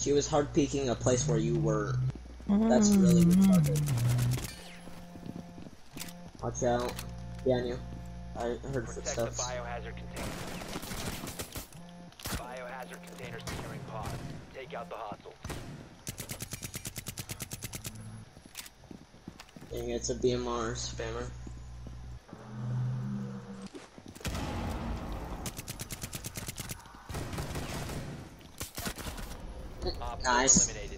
She was hard peeking a place where you were. That's really retarded. Watch out. Behind you. I heard footsteps. The biohazard container. Biohazard container securing pod. Take out the hostiles. Dang, it's a BMR spammer. Nice.